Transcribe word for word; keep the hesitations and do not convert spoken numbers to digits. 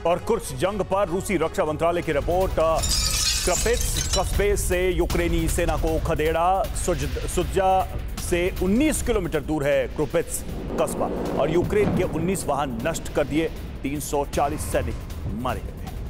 और कुर्स जंग पर रूसी रक्षा मंत्रालय की रिपोर्ट। क्रपित्स कस्बे से यूक्रेनी सेना को खदेड़ा। सुज्जा से उन्नीस किलोमीटर दूर है क्रुपित्स कस्बा और यूक्रेन के उन्नीस वाहन नष्ट कर दिए। तीन सौ चालीस सैनिक मारे गए।